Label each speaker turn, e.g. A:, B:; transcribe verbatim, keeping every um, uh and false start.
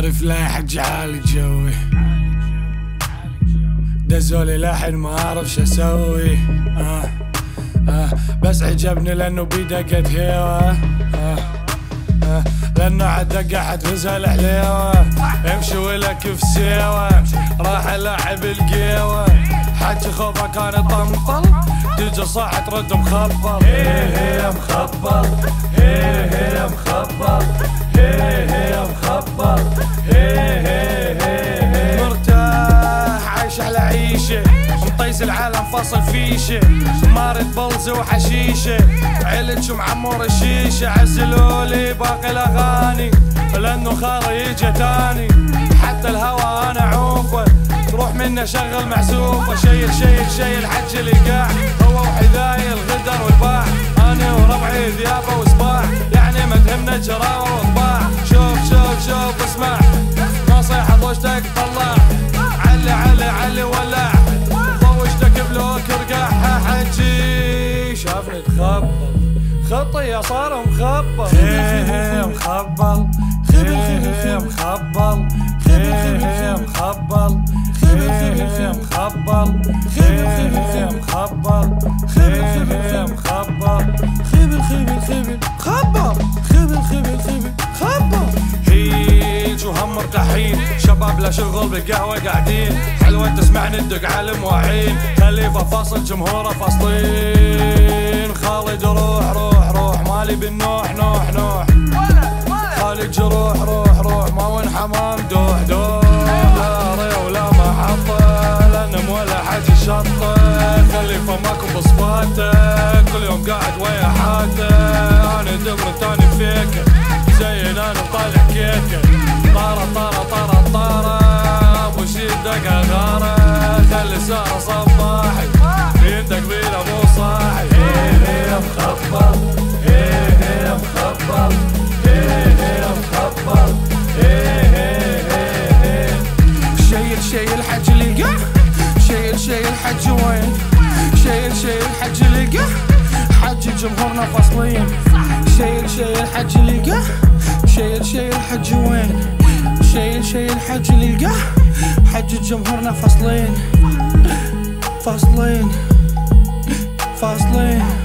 A: اعترف لا حج عالي جوي، دزولي لحن ما اعرف شو اسوي. آه آه بس عجبني لانه بدقة هوا، آه آه لانه عدق احد فزها الحليوة. امشي ولا كيف سيوة، راح العب القيوة. حجي خوفه كان يطمطل، تيجي صاح ترد مخبل. هي هي مخبل، هي هي مخبل، هي هي مخبل، هي هي هي. مرتاح عايش على عيشه، مطيس العالم فاصل فيشه. مارد بلزي وحشيشه، علج معمور الشيشه. عزلولي باقي الاغاني لانه خاري يجي تاني. حتى الهوى انا عوفه، تروح منه شغل معزوفه. شيل شيل شيل حج الإيقاع، هو وحذاي الغدر والباع. انا وربعي ذيابه وصباع، يعني ما تهمنا جراوه وطباع. شوف شوف شوف اسمع، نصيحه ضوجتك طلع. علي علي علي ولع، ضوجتك بلوك رقاح. حجي شافني تخبل، خطي صار مخبل. هي مخبل، هي مخبل، هي مخبل، هي مخبل، هي مخبل، هي مخبل. خبل خبل خبل خبل، خبل خبل خبل خبل. هيج وهم مرتاحين، شباب لا شغل بالقهوة قاعدين. حلوة تسمعني تدق على المواعين. خليفة فاصل جمهوره فاصلين. خالد روح روح روح، مالي بالنوح نوح نوح. خالد جروح روح روح، ما وين حمام دوح دوح. لا ري ولا محطة، لأن ولا حاجة شطة. خليفة ماكو بصفاته، كل يوم قاعد ويا حاته. أنا دغري تاني فيكه، زين أنا طالع كيكه. طارة طارة طارة طارة، أبو شيد دقا غارة. خلي سارة صباحي، يندق بينا مو صاحي. هي هي مخبل، هي هي مخبل، هي هي مخبل، هي هي هي. شيل شيل حج لقى، شيل شيل حج وين. شيل شيل حج لقى، حج جمهورنا فاصلين. شيل شيل حج لقى، شيل شيل حج وين. شيل شيل حج لقى، حج جمهورنا فاصلين. فاصلين فاصلين.